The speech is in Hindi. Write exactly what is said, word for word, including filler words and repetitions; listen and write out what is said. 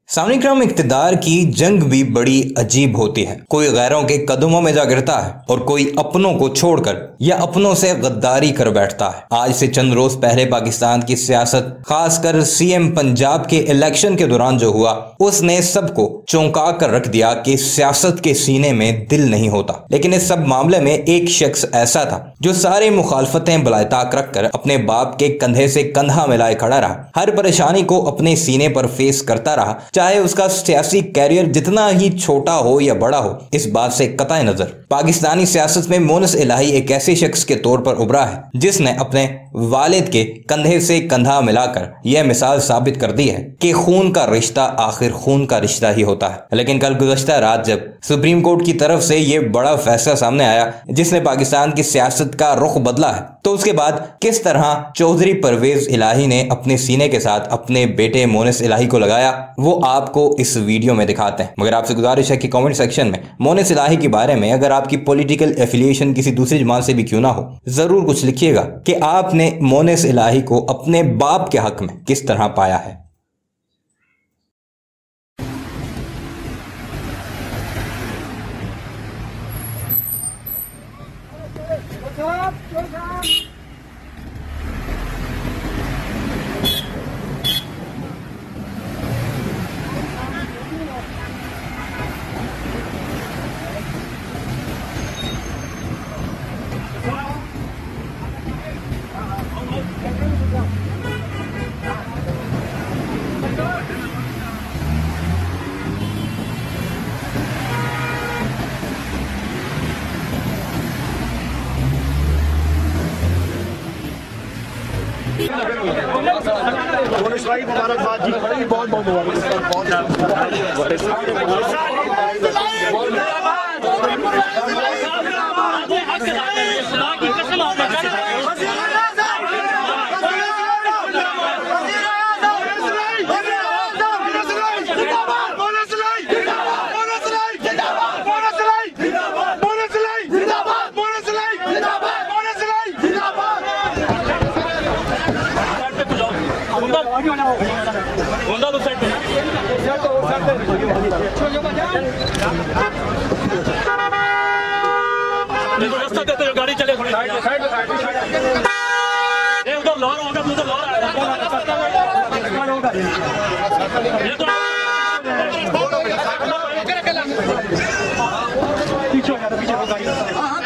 सामने इक़्तिदार की जंग भी बड़ी अजीब होती है। कोई गैरों के कदमों में जा गिरता है और कोई अपनों को छोड़कर या अपनों से गद्दारी कर बैठता है। आज से चंद रोज पहले पाकिस्तान की सियासत, खासकर सीएम पंजाब के इलेक्शन के दौरान जो हुआ, उसने सबको चौंका कर रख दिया कि सियासत के सीने में दिल नहीं होता। लेकिन इस सब मामले में एक शख्स ऐसा था जो सारी मुखालफतें बलायताक रखकर अपने बाप के कंधे से कंधा मिलाए खड़ा रहा, हर परेशानी को अपने सीने पर फेस करता रहा, चाहे उसका सियासी कैरियर जितना ही छोटा हो या बड़ा हो। इस बात से कतई नजर पाकिस्तानी सियासत में मोनिस इलाही एक ऐसे शख्स के तौर पर उभरा है जिसने अपने वालिद के कंधे से कंधा मिलाकर यह मिसाल साबित कर दी है कि खून का रिश्ता आखिर खून का रिश्ता ही होता है। लेकिन कल गुज़श्ता रात जब सुप्रीम कोर्ट की तरफ से यह बड़ा फैसला सामने आया जिसने पाकिस्तान की सियासत का रुख बदला है, तो उसके बाद किस तरह चौधरी परवेज इलाही ने अपने सीने के साथ अपने बेटे मोनिस इलाही को लगाया, वो आपको इस वीडियो में दिखाते हैं। मगर आपसे गुजारिश है कि कमेंट सेक्शन में मोनिस इलाही के बारे में, अगर आपकी पॉलिटिकल एफिलिएशन किसी दूसरी जमात से भी क्यों ना हो, जरूर कुछ लिखिएगा कि आपने मोनिस इलाही को अपने बाप के हक में किस तरह पाया है। मोनिस भाई मुबारकबाद जी, बहुत बहुत रास्ता देते हो, गाड़ी चले थोड़ी साइड साइड ये उधर लॉर होगा, उधर लॉर आएगा। ये तो पीछे हो जा, पीछे हो गाड़ी।